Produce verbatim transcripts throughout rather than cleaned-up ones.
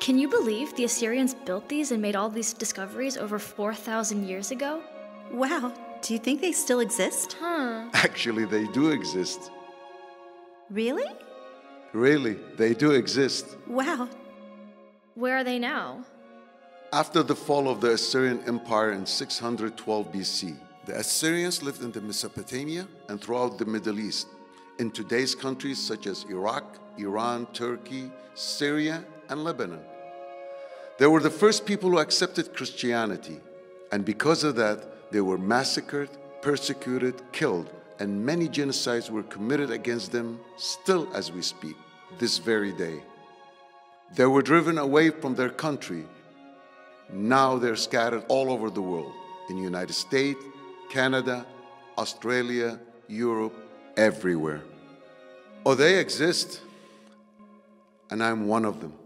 Can you believe the Assyrians built these and made all these discoveries over four thousand years ago? Wow, do you think they still exist? Huh. Actually, they do exist. Really? Really, they do exist. Wow. Where are they now? After the fall of the Assyrian Empire in six hundred twelve B C, the Assyrians lived in the Mesopotamia and throughout the Middle East, in today's countries such as Iraq, Iran, Turkey, Syria, and Lebanon. They were the first people who accepted Christianity, and because of that, they were massacred, persecuted, killed, and many genocides were committed against them still as we speak, this very day. They were driven away from their country. Now they're scattered all over the world, in the United States, Canada, Australia, Europe, everywhere. Oh, they exist, and I'm one of them.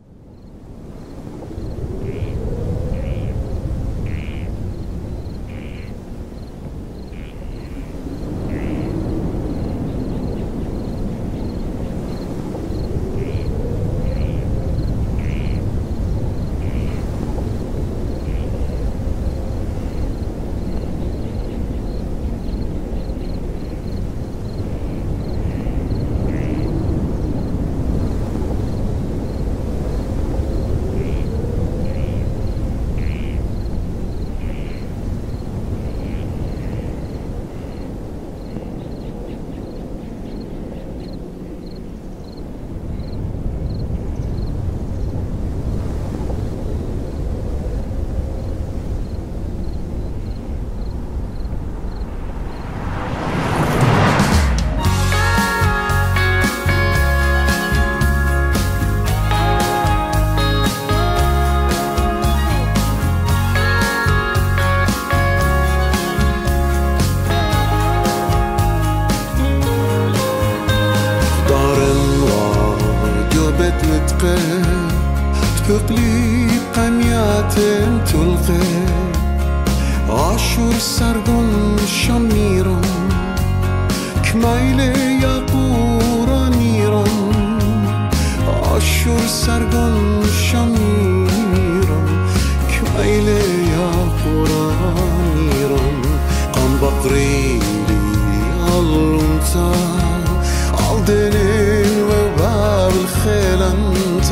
تبقلي قميات تلقي عاشور سرگون شمیرم کمایل یا قورانیرم عاشور سرگون شمیرم کمایل یا قورانیرم قم بقریلی علمتا عالدنين وباب الخيل انت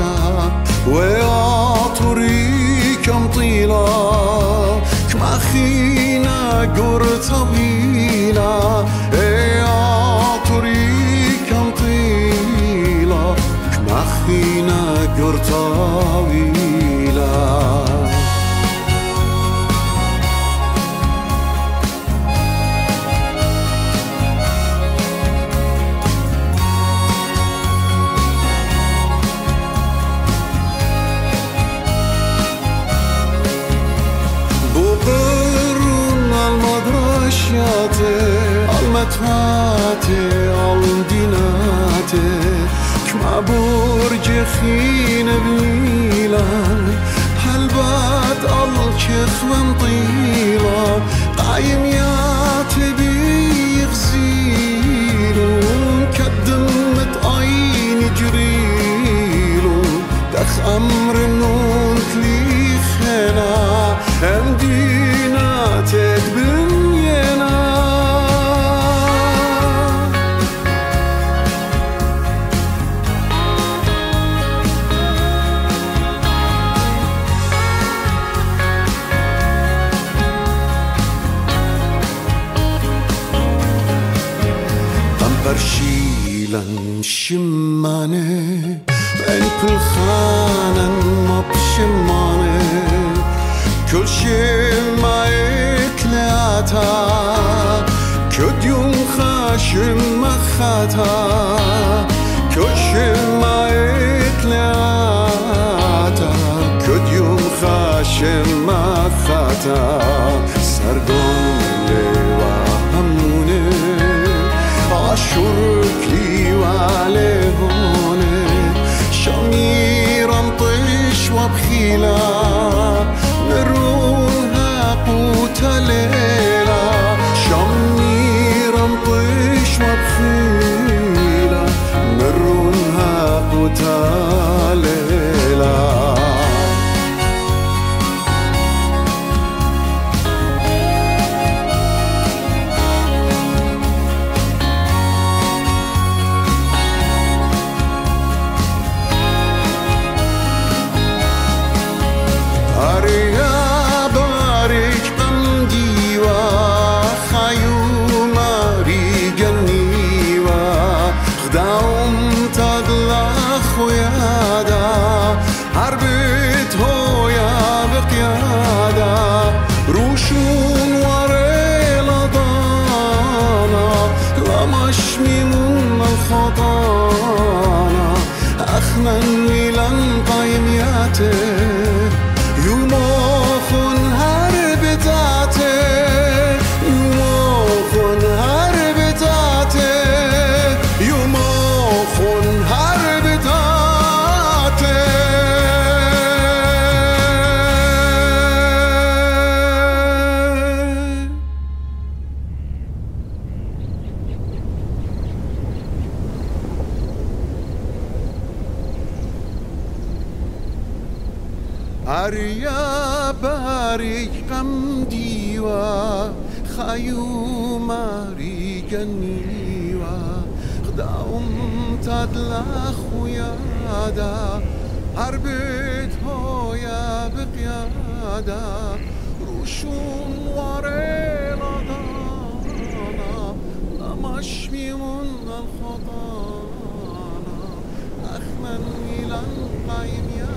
وعطري كم طيلة كما خينا قر طويلة عطري كم طيلة كما خينا قر طويلة المتهاتي عالديناتي كما برج خين بميلان هالبات الكخ ومطيلة قايم ياتي بيغزيلون كدمت عين جريلون دخ أمر النون كلي خنا هم ديناتك بنينا برشيلن شمانه بين كل خانة ما بشمانه كل شي ما يكلاتا كد يوم خاشم ما خاتا كل شي ما يكلاتا كد يوم خاشم ما خاتا سرگون لوا همونه عاشوركي وعليهونه شميرا طيش وبخيلة نروها قوت ليلة شميرا طيش وبخيلة نروها قوت ليلة من الخطانا أخنا ولن قيمياته يموخن هربتاته يموخن هربتاته يموخن هربتاته أريا باري قم ديوا خيوم ريجنيوا خداوم تدلا خويادا هربت هويا بقيادا روشون وريلا دانا لمشمي من الخطانا أخمن إلى القيم